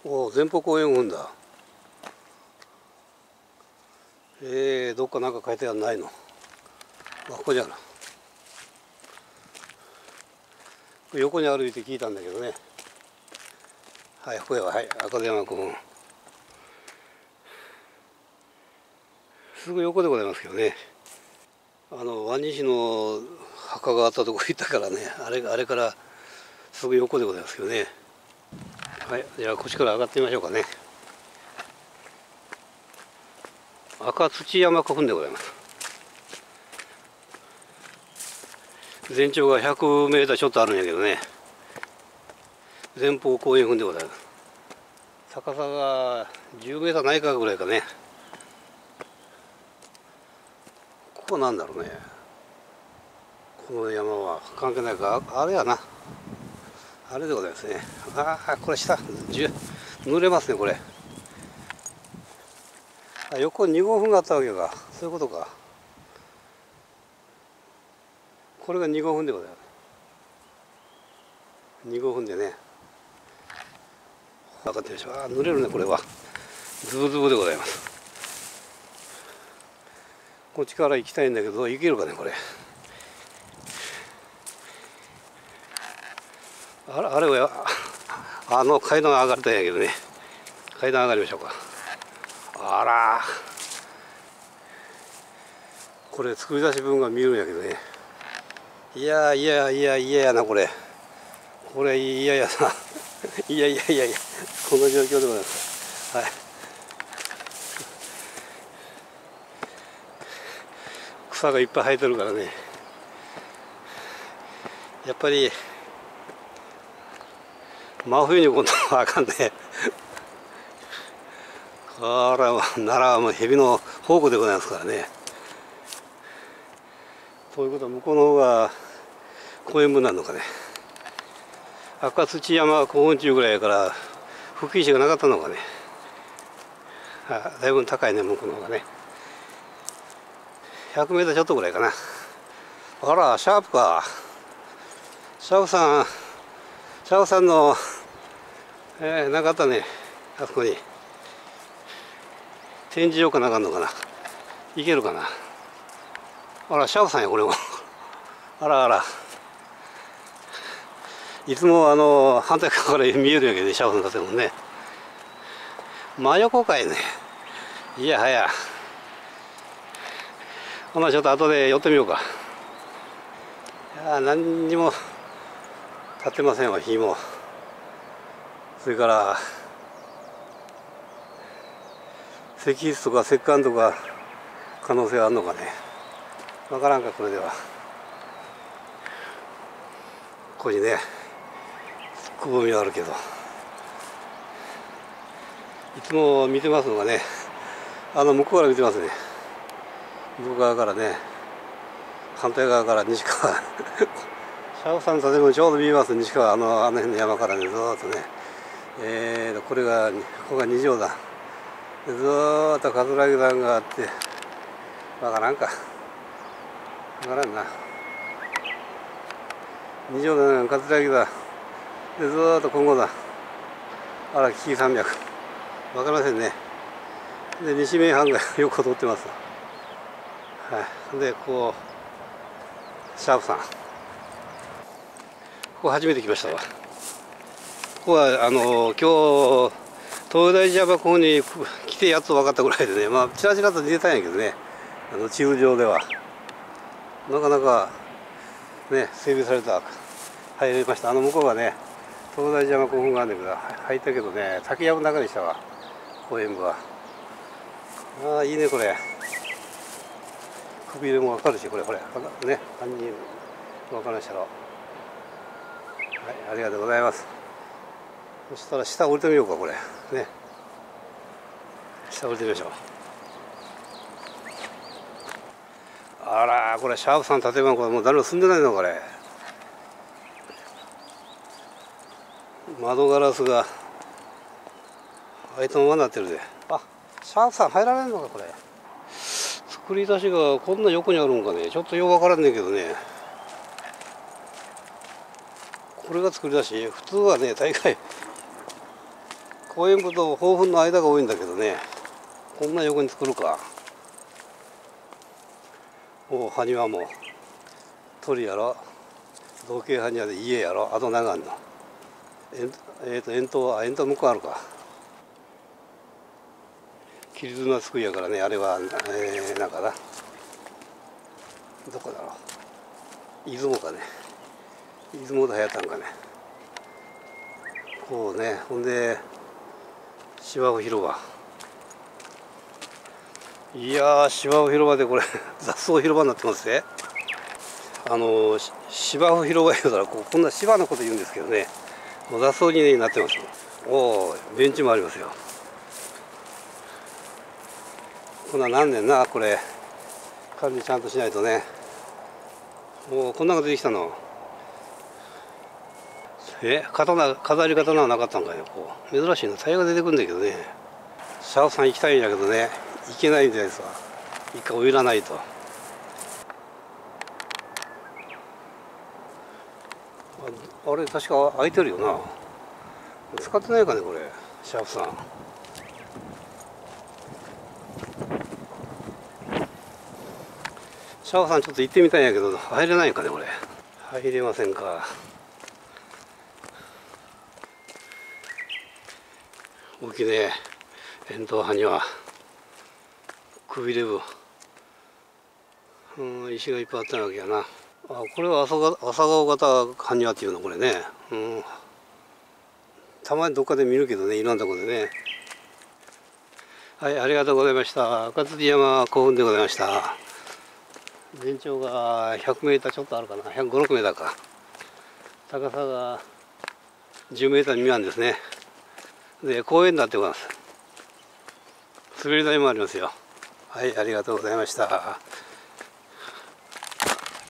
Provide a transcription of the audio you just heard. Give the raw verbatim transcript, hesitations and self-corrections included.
おお、前方後円墳だ。えー、どっかなんか書いてあるないの。あ、ここにある。横に歩いて聞いたんだけどね。はい、ここへは、はい、赤城山古墳。すぐ横でございますけどね。あのワニ氏の墓があったとこ行ったからね、あれあれからすぐ横でございますけどね。はい、じゃあこっちから上がってみましょうかね。赤土山古墳でございます。全長がひゃくメーターちょっとあるんやけどね。前方後円墳でございます。高さがじゅうメーターないかぐらいかね。ここなんだろうね。この山は関係ないか、あれやな。あれでございますね。ああ、これ下、濡れますね、これ。あ、横にに号墳があったわけか。そういうことか。これがに号墳でございます。に号墳でね。分かってるでしょ。ああ、濡れるね、これは。ズブズブでございます。こっちから行きたいんだけど、行けるかね、これ。あれ、あれは、あの階段上がりたいんやけどね。階段上がりましょうか。あら、これ作り出し分が見えるんやけどね。いやいやいやいややな、これ。これ嫌やな。いやいやいやいや、この状況でございます。はい。草がいっぱい生えてるからね。やっぱり真冬に今度はあかんね。これは奈良はもう蛇の宝庫でございますからね。ということは向こうの方が公園部なのかね。赤土山古墳中ぐらいやから吹き石がなかったのかね。あ、だいぶ高いね、向こうの方がね。ひゃくメーターちょっとぐらいかな。あら、シャープか。シャープさん、シャープさんの、えー、なかったね。あそこに展示場かなかんのかな。いけるかな。あら、シャープさんや、これも。あらあら。いつもあの反対側から見えるんやけどね、シャープさんの建物ね。真横かいね。いやはや。ほなちょっと後で寄ってみようか。いや、何にも立ってませんわ、火も。それから石室とか石棺とか可能性はあるのかね。わからんか、これでは。ここにね、くぼみはあるけど、いつも見てますのがね、あの向こうから見てますね。向こう側からね、反対側から西側。シャオさんの建物ちょうど見えます。西側、あのあの辺の山からね、ずーっとね。えーと、これが、ここが二条だ。ずーっと葛城山があって、わからんか。わからんな。二条だ、葛城だ。で、ずーっと今後だ。あら、紀伊山脈。わかりませんね。で、西名阪が横を通ってます。はい。で、こう、シャープさん。ここ初めて来ましたわ。ここは、あの、今日、東大寺山ここに来てやっと分かったぐらいでね、まあ、ちらちらと似てたんやけどね、あの地図上では。なかなか、ね、整備された、入れました。あの向こうがね、東大寺山古墳があるんだけど、入ったけどね、竹やぶの中でしたわ、公園部は。ああ、いいね、これ。首でも分かるし、これ、これ、ね、犯人分かるでしょ。はい、ありがとうございます。そしたら下降りてみようか、これ。ね。下降りてみましょう。あら、これ、シャープさんの建物、これもう誰も住んでないの、これ。窓ガラスが開いたままになってるで。あ、シャープさん入られるのか、これ。作り出しがこんな横にあるんかね。ちょっとよくわからんねんけどね。これが作り出し、普通はね、大概公園部と豊墳の間が多いんだけどね、こんな横に作るか。おお、埴輪も鳥やろ、同型埴輪で家やろ、あと長あんの。ええー、と円筒は円筒向こうあるか。切り綱作りやからね、あれは、えー、なんかな、どこだろう、出雲かね、出雲で流行ったんかね。こうね、ほんで芝生広場、いやー、芝生広場でこれ雑草広場になってますね。あのー、芝生広場言うたらこうこんな芝のこと言うんですけどね、もう雑草になってます。おお、ベンチもありますよ。こんな何年な、これ管理ちゃんとしないとね。もうこんなの出てきたの。え、刀、飾り刀はなかったんかよ。こう珍しいな、タイヤが出てくるんだけどね。シャープさん行きたいんだけどね、行けないみたいですわ。一回お湯らないと。あ、あれ確か開いてるよな。使ってないかねこれ、シャープさん。シャープさんちょっと行ってみたいんやけど入れないかねこれ。入れませんか。大きいね、円筒埴輪、くびれ部、うん、石がいっぱいあったわけやな。あ、これは朝が朝顔型埴輪っていうのこれね、うん、たまにどっかで見るけどね、いろんなとこでね。はい、ありがとうございました。赤辻山興奮でございました。全長がひゃくメーターちょっとあるかな、ひゃくごじゅうろくメーターか。高さがじゅうメーター未満ですね。で、公園になってます。滑り台もありますよ。はい、ありがとうございました。